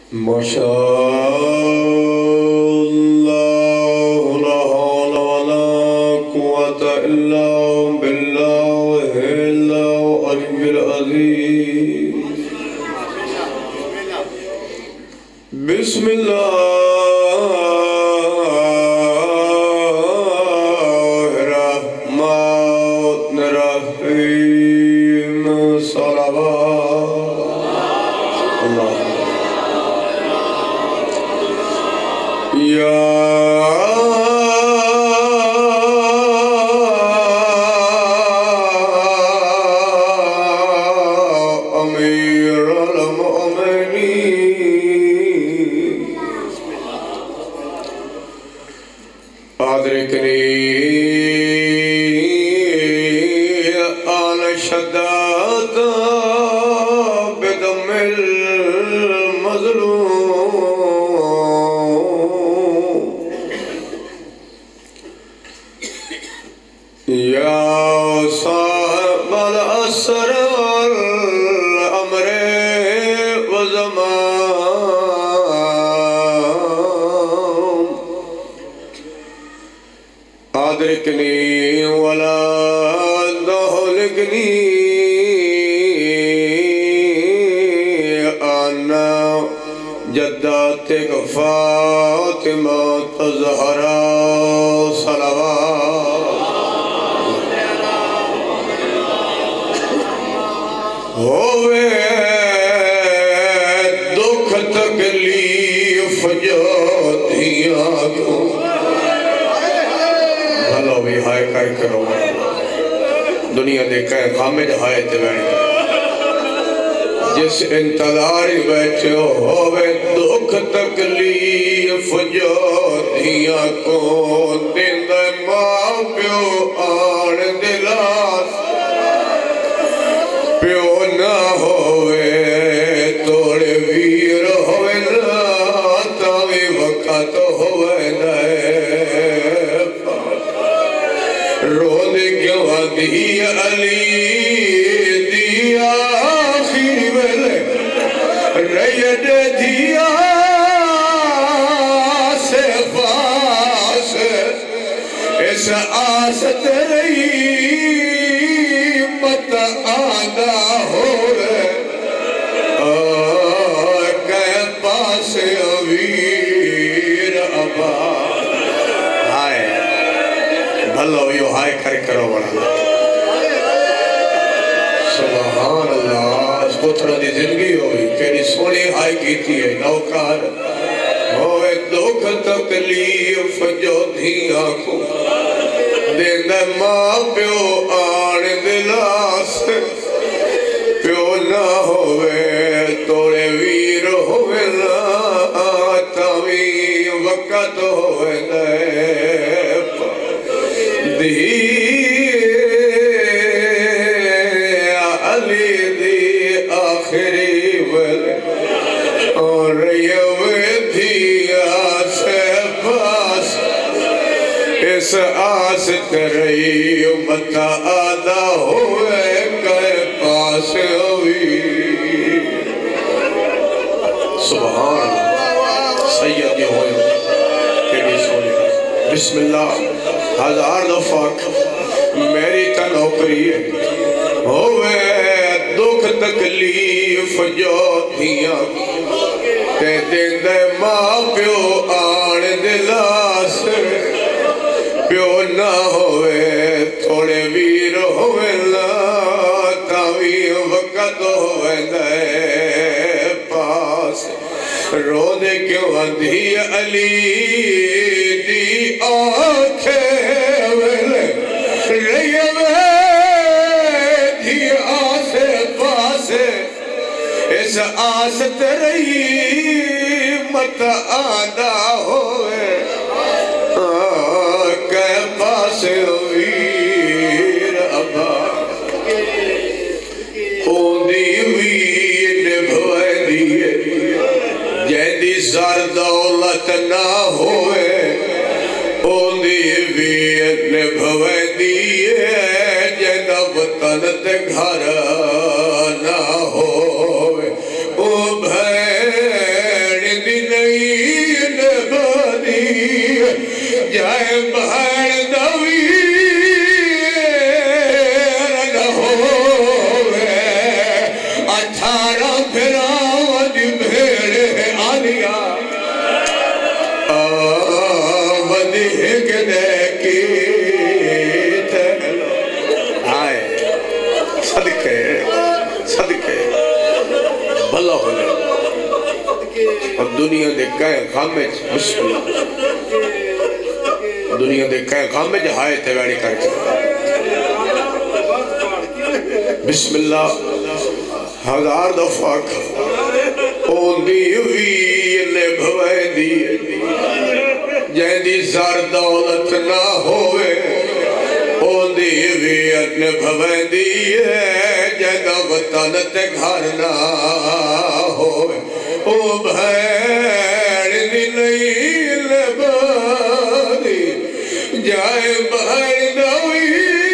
ماشاء اللہ لا حول ولا قوة الا باللہ العلی العظیم بسم اللہ الرحمن الرحیم صلوات اللہ یا امیر المؤمنین ادرکنی آن شداد بدم المظلوم یا صاحب العصر والامر والزمان ادرکنی ولا تهلكني انا جداتك فاطمة الزهراء صلوات ہوئے دکھ تکلیف جو دیا کیوں بھلا بھی ہائے کر کرو دنیا دیکھیں خامد ہائے تبین جس انتظاری بیٹھے ہوئے دکھ تکلیف جو دیا کو دند ماں پیو آن دلاس پیو نہ ہوئے توڑے ویر ہوئے نا تاوی وقت ہوئے نئے رون کیوں دی علی دیا آخری ویلے ریڈ دیا سے پاس اس آس تیری مت آدھا ہو رہے کہ پاس اویر ابا ہائے بھلو یو ہائے کر کرو بڑا سبحان اللہ اس پترہ دی زندگی ہوئی کیری سونی ہائے کیتی ہے نوکار ہوئے دکھ تکلیف جو دھیا کو دند ماں پیو آن دلاس پیو نہ ہوئے توڑے ویر ہوئے نا تاوی وقت ہوئے نئے دی علی دی آخری ویلے اور یوے دیا سے پاس اس آس تری مت آدھا ہوئے کہ پاس ہوئی سبحان سید یہ ہوئے تیری سونے بسم اللہ ہزار دفعہ میری تنوکری ہے ہوئے دکھ تکلیف جو دیا تے دند ماں پیو آن دلاس پیو نہ ہوئے تھوڑے ویر ہوئے نا تاوی وقت ہوئے نئے پاس رونے کیوں اندھی علی دی آنکھیں ویلے ریوے دی آسے پاسے اس آس تری مت آدھا ہوئے کہ پاس ویر ابا اوندی ویر نبھوے دیئے جیندی زر دولت نہ ہوئے اوندی ویر نبھوے دیئے جیندہ وطن تے گھر نہ ہوئے او بھیڑ جائے بہن دوی نہ ہووے 18 پھراواں دی بھیڑ آلیا بھلا ہونے اور دنیا دے کہیں غامج بسم اللہ دنیا دے کہیں غامج ہائے تیواری کر کے بسم اللہ 1000 دفعہ اون دی ہوئی لے بھوائے دی جہاں دی زار دولت نہ ہوئے اون دی ہوئی اپنے بھوائے دی جگہ وطن تے گھر نہ ہوئے او بھیڑ دی نہیں لبادی جائے بھیڑ دوی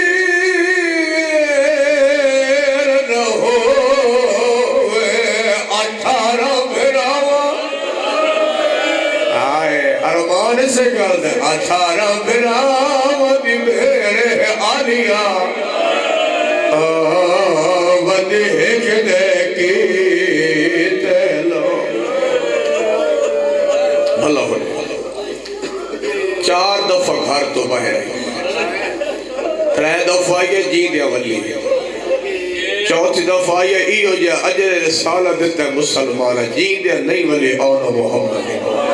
نہ ہوئے 18 پھراواں آئے ارمان سے کر دے 18 پھراواں دی بھیڑ آلیا دیکھ دیکھی تیلو بھلا ہونے 4 دفعہ گھر تو باہر آئی 3 دفعہ یہ جی دیا ولی 4 دفعہ یہ ایو جا اجر رسالہ دیتا ہے مسلمانہ جی دیا نہیں ولی آنا محمد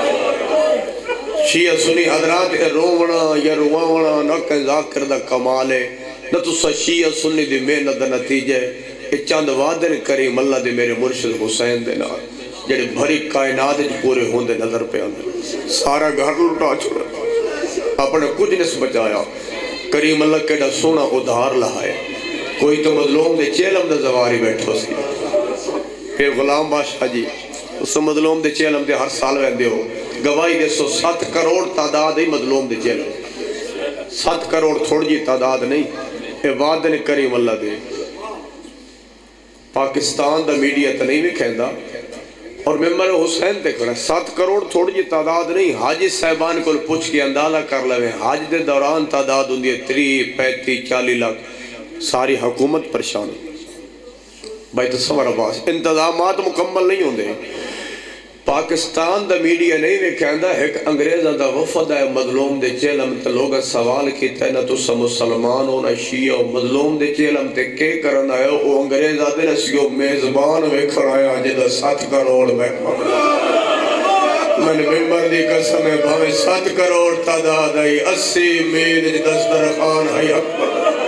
شیعہ سنی حضرات روونا یا رواونا نہ کہ ذاکر دا کمال ہے نہ تو شیعہ سنی دی محنت دا نتیجہ کہ چند وعدن کریم اللہ دے میرے مرشد حسین دے نال جڑے بھری کائنات پورے ہوندے نظر پہ آندے سارا گھر لٹا چھوڑا اپنے کچھ نس بچایا کریم اللہ کیڑا سونا ادھار لہائے کوئی تو مظلوم دے چیلم دے زواری بیٹھو سی پھر غلام بادشاہ جی اس مظلوم دے چیلم دے ہر سال ویندے ہو گواہی دے 7 کروڑ تعداد ہی مظلوم دے چیلم 7 کروڑ تھوڑ جی تعداد نہیں اے وعدن کریم اللہ دے پاکستان دا میڈیا تا نہیں بھی کہندا اور ممبر حسین تے کھڑا 7 کروڑ تھوڑی جی تعداد نہیں حاجی صاحبان کو پوچھ کے اندازہ کر لوے حاج دے دوران تعداد ہوندی ہے 30 35 40 لاکھ ساری حکومت پریشان بھائی تصور عباس انتظامات مکمل نہیں ہوندے پاکستان دا میڈیا نہیں بھی کہندا ایک انگریزہ دا وفد ہے مظلوم دے چیلم تے لوگا سوال کیتا ہے نہ تو سا مسلمان ہو نہ شیعہ ہو مظلوم دے چیلم تے کے کرنا ہے وہ انگریزہ دے نسیو میزبان میں کھڑایا جدہ 7 کروڑ میں میں نے ممبر دی قسم ہے بھاوے 7 کروڑ تعداد ہے 80 میل دسترخوان ہے اکبر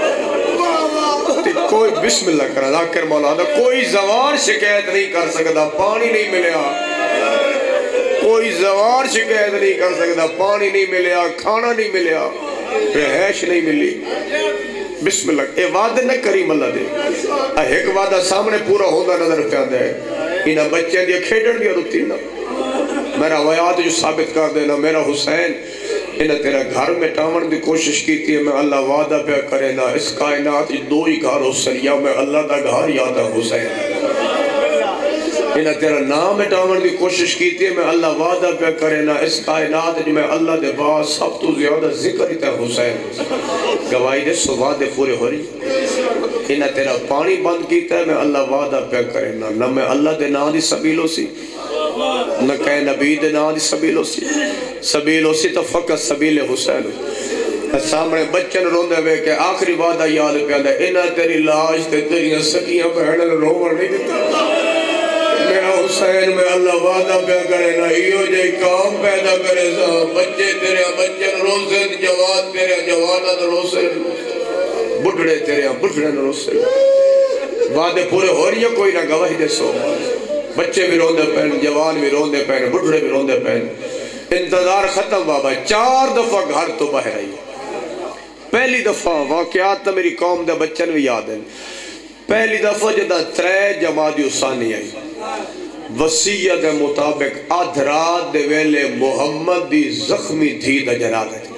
کوئی بسم اللہ کرا ذاکر مولانا کوئی زوار شکایت نہیں کر سکتا پانی نہیں ملیا کوئی زوار شکایت نہیں کر سکتا پانی نہیں ملیا کھانا نہیں ملیا رہائش نہیں ملی بسم اللہ اے وعدہ نہ کریم اللہ دے ایک وعدہ سامنے پورا ہوندہ نظر پیاندہ ہے انہا بچے دیا کھیڑن دیا روتی نا میرا ویاد جو ثابت کر دینا میرا حسین انہا تیرا گھر میں ٹامن دی کوشش کی تھی میں اللہ وعدہ پہ کرے نا اس کائنات 2 ہی گھر ہو سریا میں اللہ دا گھر یادا حسین انہا تیرا نام اٹھاون دی کوشش کی تھی میں اللہ وعدہ پہ کرے نا اس کائنات جو میں اللہ دے بعد سب تو زیادہ ذکر ہی تھا حسین گواہی دے سو وعدے پورے ہو رہی انہا تیرا پانی بند کیتا ہے میں اللہ وعدہ پہ کرے نا نہ میں اللہ دے نا دی سبیلو سی نہ کہے نبی دے نا دی سبیلو سی تو فقط سبیل حسین سامنے بچن روندے ہوئے کہ آخری وعدہ یاد پہ آدھا انہا تیری لاش تے تیری سکیاں بہنل رومر نہیں دیتا میرا حسین میں اللہ وعدہ پہ کرے نا ایو جائے کام پیدا کرے سا بچے تیرے بچن روزن جوان تیرے جوانت روزن بڑھڑے تیرے بڑھڑن روزن وعدے پورے ہو رہی ہے کوئی نہ گواہی دے سو بچے بھی روندے پہن جوان بھی روندے پہن بڑھڑے بھی روندے پہن انتظار ختم بابا 4 دفعہ گھر تو باہر آئی پہلی دفعہ واقعات تا میری قوم دے بچن بھی یاد ہیں پہلی دفعہ جدہ 3 جمادی ثانی آئی وسیعت مطابق آدھ رات دے ویلے محمد دی زخمی دھی دا جنازہ تھی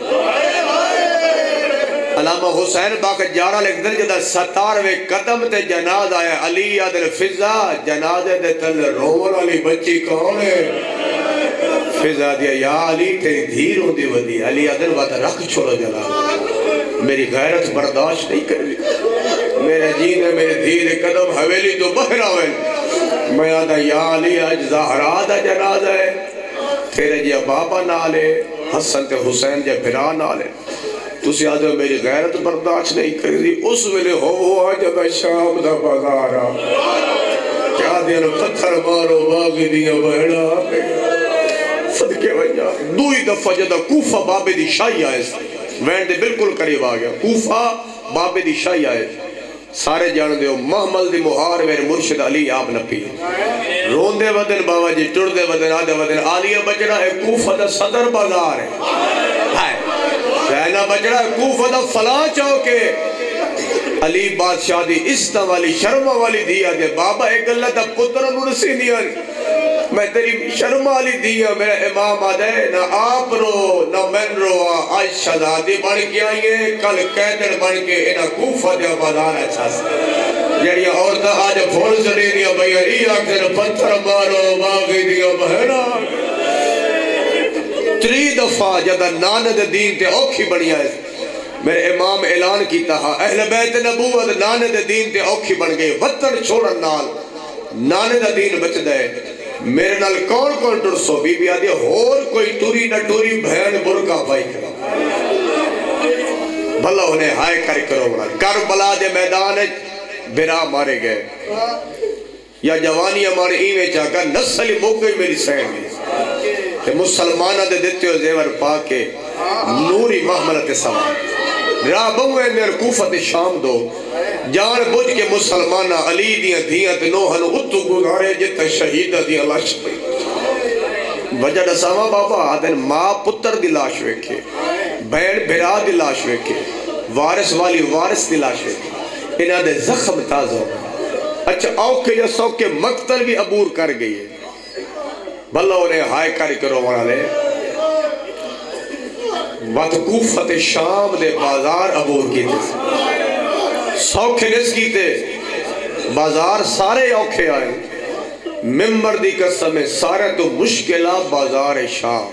علامہ حسین باقی جارہ لکھ دل جدہ 17ویں قدم تے جنازہ ہے علی عدل فضا جنازہ دے تل رول علی بچی کون ہے فضا دیا یا علی تیری دھیر ہوں دی ودی علی عدن بات رکھ چھوڑا جلا میری غیرت برداشت نہیں کر لی میرے جینے میرے دھیر قدم حویلی تو بہر آوے میں آدھا یا علی آج زہرا دا جنازہ ہے تیرے جی بابا نالے حسن تے حسین جی بھرا نالے تُسی آدھو میری غیرت برداشت نہیں کر دی اس ویلے ہوا جب شام دا بازارا کیا دین پتھر مارو باغی دیا بہنا صدقے وجہ دوئی دفعہ جدہ کوفہ بابے دی شاہی آئے وین دے بالکل قریب آگیا کوفہ بابے دی شاہی آئے سارے جان دیو محمل دی مہار میرے مرشد علی آپ نپی رون دے ودن بابا جی ٹر دے ودن آدھے ودن آلیہ بچنا ہے کوفہ دا صدر بازار ہے کہنا بچنا ہے کوفہ دا فلاں چوکے علی بادشاہ دی استا والی شرمہ والی دیا دے بابا ایک اللہ تا پتر نرسی دیا میں تیری شرمہ والی دیا میرا امام آدھے نہ آپ رو نہ من رو آج شہزادی بن کے آئیے کل قیدر بن کے انہا کوفہ دیا بازار اچھا سے جڑی عورتہ آج پھول زنی دیا بھئی ای آکھتے پتھر مارو باغی دیا بہنا تری دفعہ جدہ ناند دین تے اوکھی بڑی آئے میرے امام اعلان کیتا ہا اہل بیت نبوت ناند دین تے اوکھی بن گئے وطن چھوڑن نال ناند دین بچ دے میرے نال کون کون ٹر سو بی بی آدھے اور کوئی ٹوری نہ ٹوری بہن برکا پائی کرا بھلا انہیں ہائے کر کرو بڑا کربلا دے میدان برا مارے گئے یا جوانی ہمارے ایویں چاہکا نسلی موقعی میری سین گئی کہ مسلمانہ دے دیتے ہو زیور پاکے نوری محملت سوا رابوں ہے میرے کوفت شام دو جان بجھ کے مسلمانہ علی دیاں دیاں تے نوحن اتو گزارے جتا شہیدہ دیاں لاش پہ وجہ نساما بابا آدھن ماں پتر دی لاش ویکھے بین بھرا دی لاش ویکھے وارث والی وارث دی لاش ویکھے انہاں دے زخم تازہ اچھا اوکے یا سوکے مقتل بھی عبور کر گئی ہے بھلا انہیں ہائے کاری کرو وہاں لے وقت کوفت شام دے بازار عبور کی تھے سوکھے نس کی تھے بازار سارے اوکھے آئے ممبر دی قسم سارے تو مشکلہ بازار شام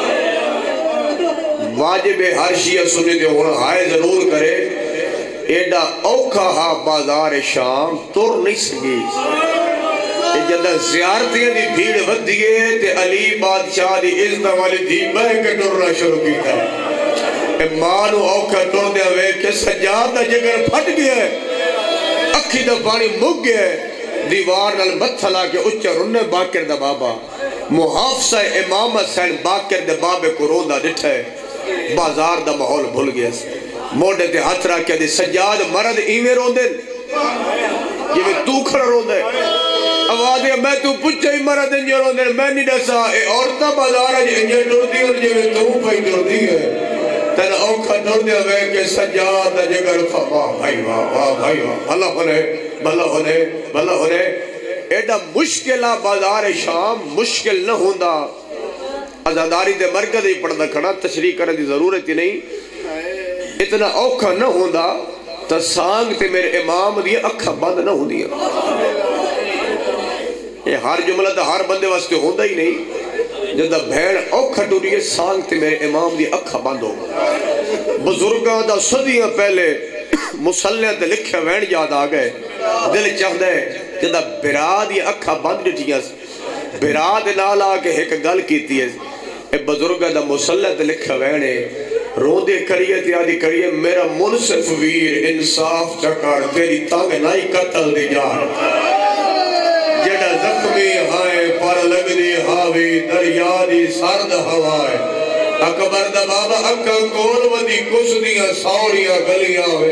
واجب ہر شیعہ سنی دے ہونا ہائے ضرور کرے ایڈا اوکھا ہا بازار شام تور نہیں سگی جدہ زیارتیں دی بھیڑ ود دیئے تے علی بادشاہ دی عزت والی دی بہ کے ٹرنا شروع کی تھا مانو اوکھا ٹر دیا وے کہ سجاد دا جگر پھٹ گیا ہے اکھی دا پانی مگ گیا ہے دیوار نال متھلا کے اچھا رننے باکر دا بابا محافظہ امام حسین باکر دا بابے کو روندہ ڈٹھا ہے بازار دا محول بھول گیا موڑے تے ہاتھ رکھ کے دی سجاد مرد ایویں روندے یہ میں تو کھڑا روندے آوازیں میں تو پچھے ہی مرد انجے روندے میں نہیں ڈسا اے عورتہ بازار ہے انجے ڈر دی اور جے میں تو پہی ڈر دی ہے تن اوکھا ڈر دیا وے کہ سجاد دا جگر واہ بھائی واہ بھائی واہ بھلا ہونے بھلا ہونے بھلا ہونے ایڈا مشکلہ بازار شام مشکل نہ ہوندہ ازاداری دے مرکز ہی پڑھنا کھڑا تشریح کرنے دی ضرورت ہی نہیں اتنا اوکھا نہ ہوندہ تا سانگ تے میرے امام دی اکھا بند نہ ہوندی یہ ہر جملہ تا ہر بندے واسطے ہوندہ ہی نہیں جدہ بھین اوکھا ٹوری ہے سانگ تے میرے امام دی اکھا بند ہو بزرگاں دا صدیاں پہلے مسلح تے لکھے وین یاد آگئے دل چاہدہ ہے جدہ براد یہ اکھا بند ڈٹیاں براد نال آگے ایک گل کیتی ہے اے بزرگاں دا مسلح تے لکھے وینے روندے کریے تیادی کریے میرا منصف ویر انصاف چکار تیری تانگ نائی قتل دی جان جڑا زخمی ہائے پر لگ دی ہاوی دریا دی سرد ہوائے اکبر دا بابا اکا کول ودی کس دیاں سوڑیاں گلیاں ہوئے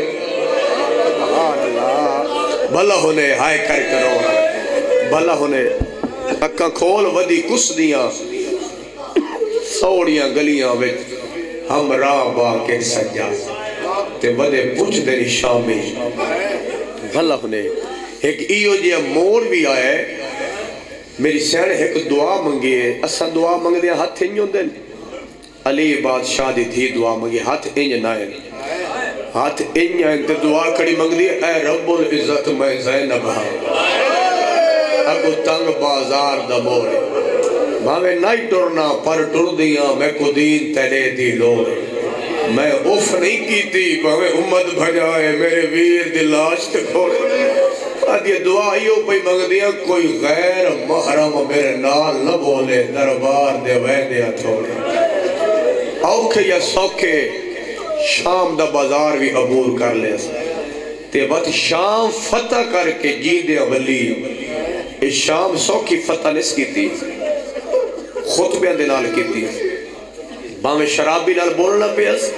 بھلا ہونے ہائے کر کرو بھلا ہونے اکا کھول ودی کس دیاں سوڑیاں گلیاں ہوئے ہم راہ باکر سجا تے ودے پوچھ دری شامی بھلا ہونے ایک ایو جی مور بھی آئے میری سین ایک دعا منگی ہے اسا دعا منگ دیا ہاتھ انجوں دن علی بادشاہ دی تھی دعا منگی ہاتھ انج نائن ہاتھ انج آئین تے دعا کڑی منگ دی اے رب العزت میں زینب ہاں اگو تنگ بازار دا مورے بھاوے نہیں ٹرنا پر ٹر دیا میں کو دین تیرے دی لوڑ میں اف نہیں کیتی بھاوے امت بھجائے میرے ویر دی لاش تے کھوڑے آدھی دعائیوں پہ مانگ دیا کوئی غیر محرم میرے نال نہ بولے دربار دے ویدے اتھوڑے اوکھے یا سوکھے شام دا بازار بھی عبور کر لے تے وقت شام فتح کر کے جیندے ولی اس شام سوکھی فتح نس کی تھی خطبیاں دے نال کی تھی باہمیں شرابی نال بولنا پیس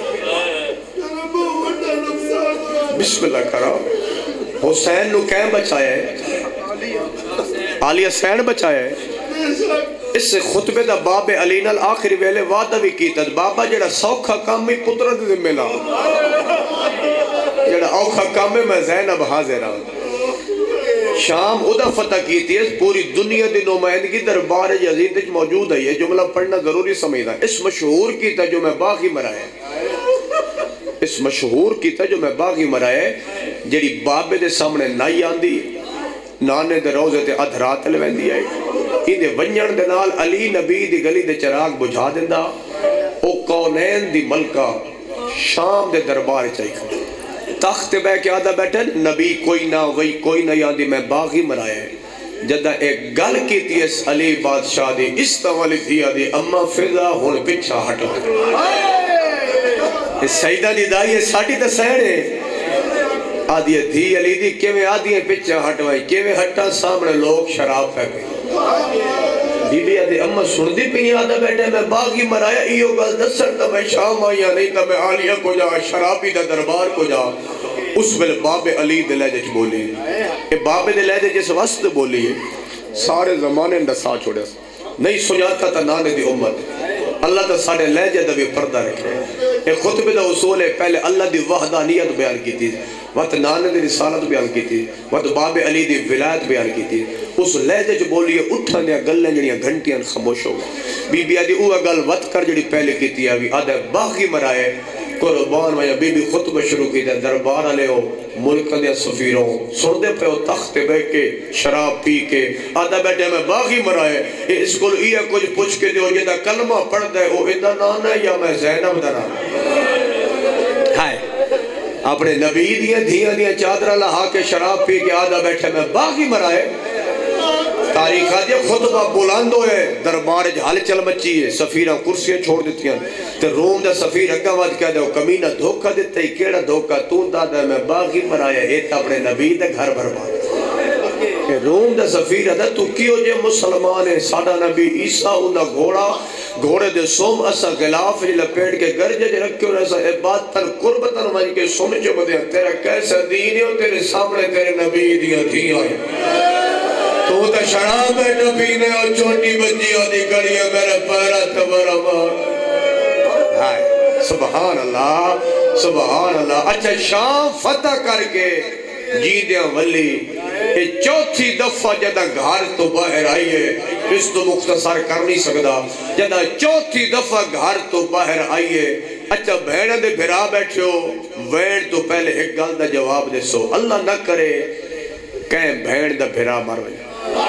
بسم اللہ کرا حسین نو کہیں بچایا ہے علی حسین بچایا ہے اس سے خطبے دا باب علی نال آخری ویلے وعدہ بھی کیتا بابا جڑا سوکھا کام میں پترہ دے ملا جڑا اوکھا کام میں زینب حاضر ہوں شام ادا فتح کیتی ہے پوری دنیا دی نمائندگی دربار یزید موجود ہے یہ جملہ پڑھنا ضروری سمجھنا اس مشہور کیتا جو میں باغی مرائے اس مشہور کیتا جو میں باغی مرائے جڑی بابے دے سامنے نائی آندی نانے دے روزے تے ادھرات لویندی آئی اندے ونجن دے نال علی نبی دی گلی دے چراغ بجھا دیندا او کونین دی ملکہ شام دے دربار چاہی تخت بے کے آدھا بیٹھے نبی کوئی نہ وہی کوئی نہ یادی میں باغی مرائے جدہ ایک گل کی تھی اس علی بادشاہ دی اس توالی تھی آدھی اما فضا ہون پچھا ہٹا اس سیدہ دی دائی ہے ساٹھی تا سہرے آدھی دھی علی دی کیویں آدھی پچھا ہٹوائی کیویں ہٹا سامنے لوگ شراب پہ گئی بی بی آدھی اما سن دی پہ آدھا بیٹھے میں باغی مرایا ایو گل دسر تا میں شام آیا نہیں تا میں عالیہ کو جا شرابی دا دربار کو جا اس ویلے باب علی دے لہجے چ بولی یہ باب دے لہجے جس واسطے بولی ہے سارے زمانے نسا چھوڑے نہیں سناتا تا نانے دی امت اللہ تا سارے لہجے دا بھی پردہ رکھے ایک خطبے دا اصول ہے پہلے اللہ دی وحدانیت بیان کی تھی وقت نانے دی رسالت بیان کی تھی وقت باب علی دی ولایت بیان کی تھی اس لہجے جو بولی ہے اٹھا دیا گلیں جڑیاں گھنٹیاں خاموش ہو بی بی آدھی اوہ گل وقت کر جڑی پہلے کی تھی آدھی باغی مرائے قربان میں بی بی خطبہ شروع کی تھی دربار علیہ ہو ملک دیا سفیروں سن دے پہ ہو تخت بیٹھ کے شراب پی کے آدھا بیٹھے میں باغی مرائے اس کو یہ کچھ پوچھ کے دیو جدہ کلمہ پڑھ دے او ادھا نانا ہے یا میں زینب دا نانا ہائے اپنے نبی دیا چادرہ لہا کے شراب پی کے آدھا بیٹھے میں باغی مرائے تاریخ آدھیا خطبہ بلند ہوئے دربار جھال چل مچی ہے سفیرہ کرسیاں چھوڑ دیتی ہیں تے روم دا سفیر اگا واد کہہ دے کمینہ دھوکہ دیتا ہی کیڑا دھوکہ تو دادا میں باغی مرایا ایتا اپنے نبی دے گھر برباد روم دا سفیر ادا تو کیوں جے مسلمان ہے سادہ نبی عیسیٰ انہا گھوڑے دے سوم اسا غلاف جی لپیٹ کے گرجے جے رکھے اور ایسا عبادت تر قربتن مجھ کے سوم جو بدیا تیرا کیسا دین ہے تیرے سامنے تیرے نبی دیا تھی آئے تو تا شراب ہے نبینے اور چھوٹی بچی آدھی کڑیے میرے پیرہ تبرہ مار ہائے سبحان اللہ اچھا شام فتح کر کے جیدیاں ولی یہ چوتھی دفعہ جدہ گھر تو باہر آئیے اس تو مختصر کر نہیں سکتا جدہ چوتھی دفعہ گھر تو باہر آئیے اچھا بہنہ دے بھرا بیٹھے ہو وین تو پہلے ایک گل دا جواب دے سو اللہ نہ کرے کہیں بہن دا بھرا مر وجہ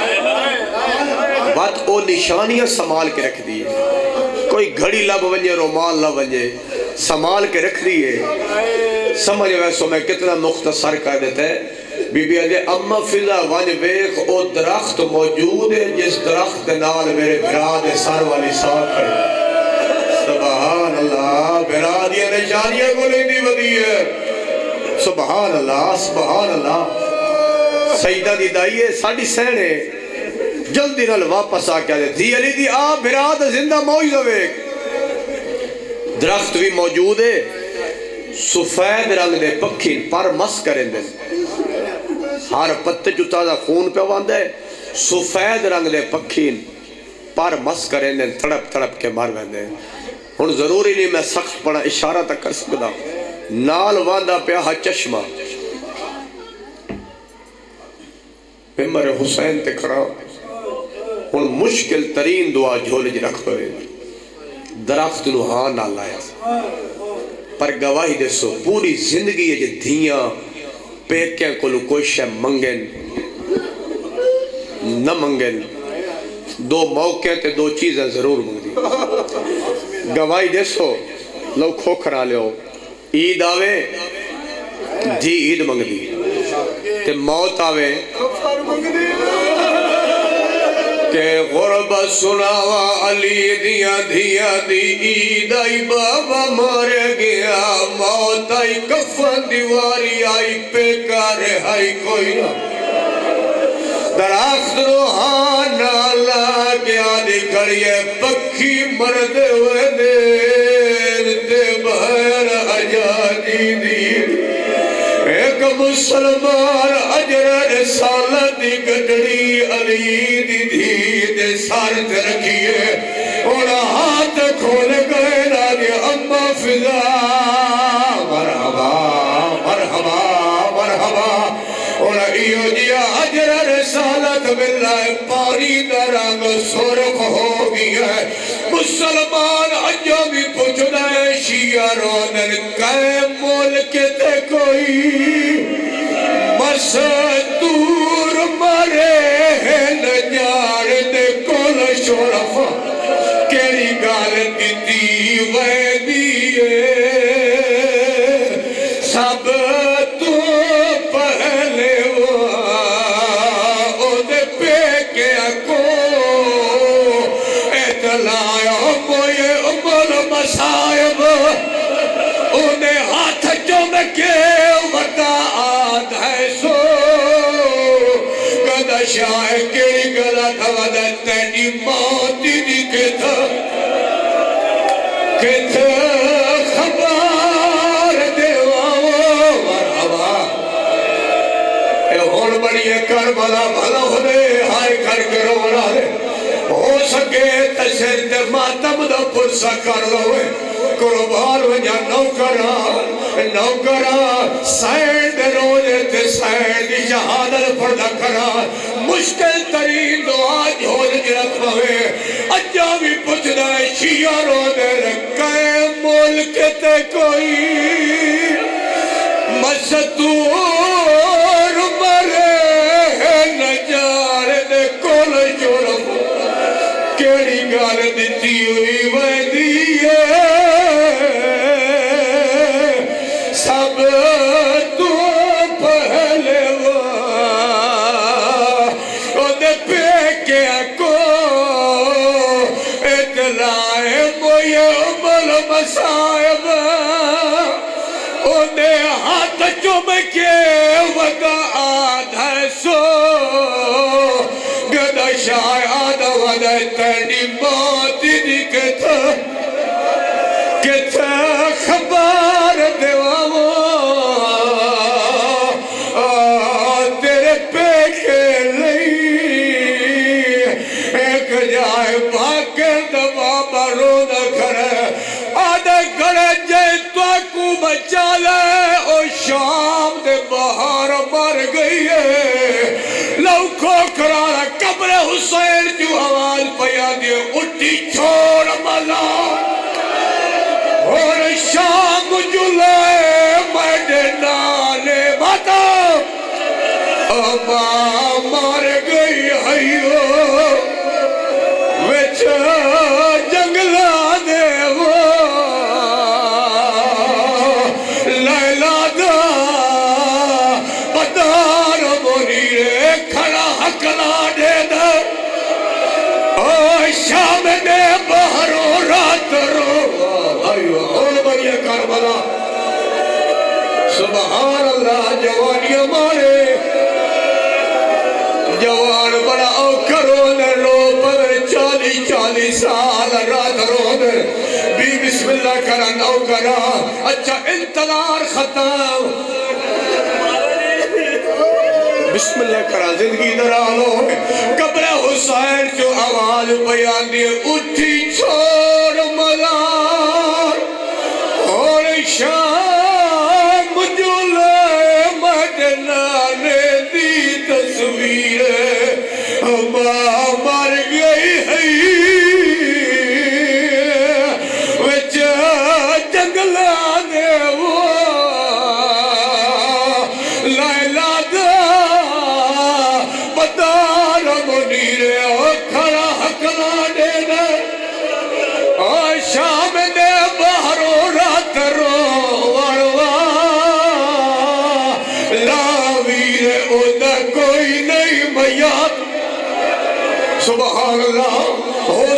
بات او نشانیاں سمال کے رکھ دیئے کوئی گھڑی لب ونجے رومال لب ونجے سمال کے رکھ دیئے سمجھ ویسو میں کتنا مختصر کر دیتا ہے بی بی آدھے اما فضا ون ویخ او درخت موجود ہے جس درخت نال میرے بھرا دے سار والی ساتھ کھڑے سبحان اللہ بھرا دیا نشانیاں کو نہیں دی بدی ہے سبحان اللہ سیدہ دی دائیے ساڑھی سہنے جلدی نال واپس آکے آدھے دی علی دی آپ بھرا دے زندہ موجود ہوئے درخت بھی موجود ہے سفید رنگ دے پکھی پر مس کریں دے ہر پتے جو تازہ خون پہ واندے سفید رنگ دے پکھی پر مس کریں دے تڑپ کے مار ویندے ہن ضروری نہیں میں سخت پڑا اشارہ تک کر سکتا نال واندہ پیاہا چشمہ ممبر حسین تے کھڑا ہن مشکل ترین دعا جھولے جی رکھ پوے درخت نو ہاں نہ لایا پر گواہی دے سو پوری زندگی ہے جی دھیاں پیکیں کو کوئی شے منگن نہ منگن دو موقع تے دو چیزیں ضرور مانگ دی گواہی دے سو لو کھوکھرا لے ہو عید آوے جی عید مانگ دی تے موت آوے کہ غربت سناوا علی دیا دیا دی عید آئی بابا مار گیا موت آئی کفن دیواری آئی پیکار آئی کوئی نہ درخت روحانہ لاغیا دی کڑیے پکھی مردے ہوئے دیر دے بہر اجانی دی ایک مسلمان اجر رسالت دی گٹڑی علی دی دی دے سارت رکھیے اور ہاتھ کھول گئے ناگے اما فضا مرحبا مرحبا مرحبا اور ایو جیا اجر رسالت باللہ پاری درانگ سرخ ہو گیا ہے مسلمان اجو بھی پوچھنا ہے شیعہ رونن کئے ملک تے کوئی مستور مرے نجار دے کول شرف کیڑی گال دیتی ویدیے سب تو پہلے وہ دے پہ کیا کو اطلاع موئے امال مسائب انہیں ہاتھ جو میں کے وطا آدھ ہے سو گدہ شاہ کیڑی گلہ تھا ودہ تینی موتی دی کتا خبار دیواؤ مرحبا اے ہون بڑی کربلا بھلا ہونے ہائے کر کے رونا دے ہو سکے تشہر دے ماتم دا پرسا کر لوے قربان وجہ نوکرا سائن دے رونے تے سائن دی شہادت پردہ کرا مشکل ترین دعا جھول جرت ہوئے اجا بھی پچھنا ہے شیعہ رونے رکھے ملک تے کوئی مستور مرے نجار دے کول شرف کیڑی گال دیتی ہوئی ویدیے سب تو پہلے وہ دے پہ کیا کو اطلاع موئے عمل مسائب انہیں ہاتھ چوم کے وقع آدھ ہے سو گدہ شاہ آدھ ودہ تینی موتی دی کتا خبار دیواؤ تیرے پیکے لئی ایک جائے باکر دبا برو نہ کرے آدھے کرے جائے تو کو بچا لے او شام دے باہر مر گئی ہے لو کھوکھرا قبر حسین جو آواز پیا دیے اٹھی چھوڑ ملا اور شام جلائے مدنانے باتا اما مار گئی ہائیو وچ جنگلہ دے وہ لیلہ دا بدار منیرے کھڑا حقلا دے دا شام نے بہرو رات رو اور بڑی کربلا سبحان اللہ جوانی ہمارے جوان بڑا اوکروں نے رو پر 40 سال رات رو در بھی بسم اللہ کرن اوکرا اچھا انتظار ختم بسم اللہ کرا زندگی درالو قبر حسین جو آواز بیان دیے اٹھی چھوڑ ملار اور شام جلے مدنانے دی تصویر اما مر گئی ہے وچ جنگلانے وہ لیلہ دا بدار منیرے کھڑا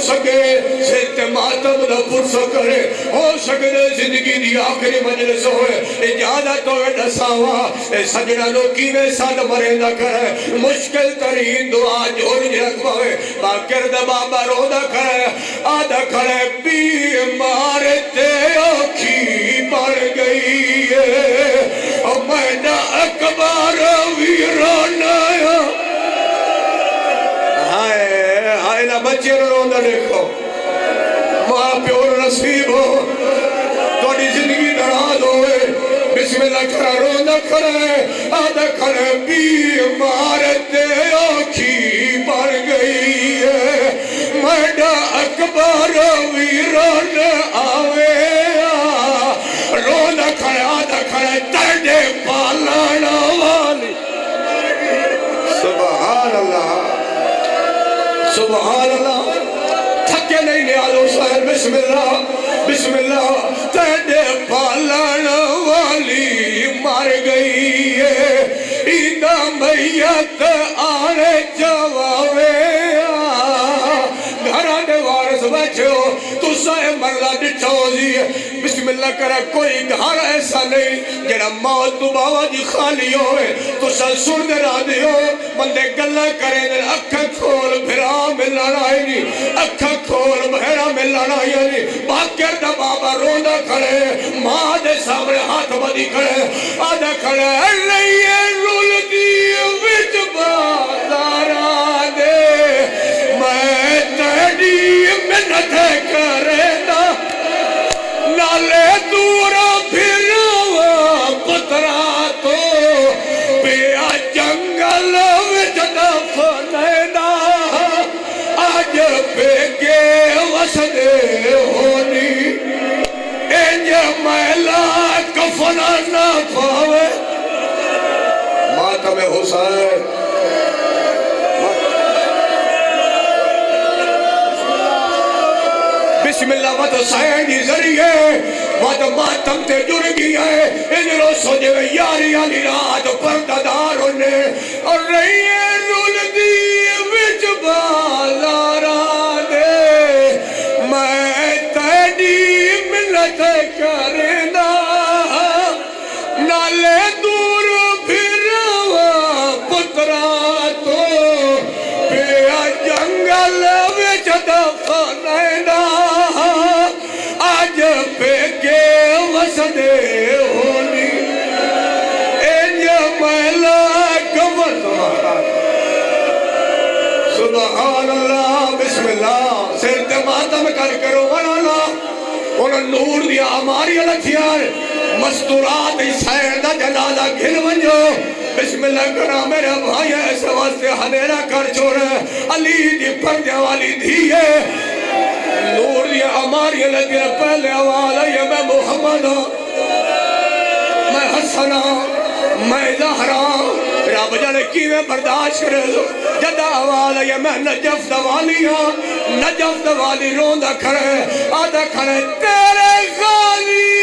سکے سیتے ماتم دا پرسو کرے ہو سکے زندگی دی آخری مجلس ہوئے اجازت ہوئے نساوا سجنہ لو کیوے ساتھ مرندہ کرے مشکل ترین دعا جوڑ رکھوئے باکر دا بابا رو دا کرے آدھا کرے بیمار تے آنکھی بڑھ گئی ہے اور میں نہ اکبر ویرانا ہائے نہ بچے رونا دیکھو ماں پیور نصیب ہو توڑی زندگی دراز ہوئے بسم اللہ کرا رونا کرے آدھا کرے بیمار تے آنکھی بڑھ گئی ہے میڈا اکبر ویران آوے رونا کرے آدھا کرے تڑے پالانا والی سبحان اللہ سبحان اللہ تھکے نہیں نیالو سہر بسم اللہ تیڑے پالن والی مار گئی ہے ایدہ میت آنے جواوے گھرانے وارس بیٹھے ہو تو سائے مردہ ڈٹھو جی بسم اللہ کرا کوئی گھر ایسا نہیں جنہا موت تو باوا جی خالی ہوئے تو سن سن دے را دیو مندے گلہ کریں دن اکھا کھول بھرا ملنا آئی نہیں اکھا کھول بھرا ملنا آئی نہیں باکر دا بابا رونا کھڑے ماں دے سامنے ہاتھ بدی کھڑے آدھا کھڑے رہیے رول دی وچ بازارا دے میں تیڑی منت کرے نا نالے دورا پھروا پترا تو پیا جنگل وچ دفنینا آج بیگے وسدے ہونی انج میلا کفنا نہ پاوے ماتم حسین بسم اللہ وقت حسین جی ذریعے وقت ماتم تے جڑ گیا ہے ان رو سوجے میں یاری آلی رات پردادار ہونے اور رہیے رول دی وچ بازارا دے میں تیڑی منت کرنا نالے دور پھروا پترا تو پیا جنگل وچ دفنینا آج بیگے وسدے ہونی انج میلا کمر سبحان اللہ بسم اللہ سرد ماتم کرو ونانا انہوں نور دیا ہماری لکھیار مستورات سیر دا جنازہ گھل ونجو بسم اللہ کرا میرے بھائی ایسے واسطے ہنیرہ کر چھوڑے علی دی پردے والی دھیے نور دیا ہماری لکھیار پہلے آوالا یہ میں محمد ہوں میں حسن ہوں میں زہرہ رب جانے کیویں برداشت کرے دو جدہ آوالا یہ میں نجف دوالی ہوں نجف دوالی روندہ کھڑے آدھا کھڑے تیرے غالی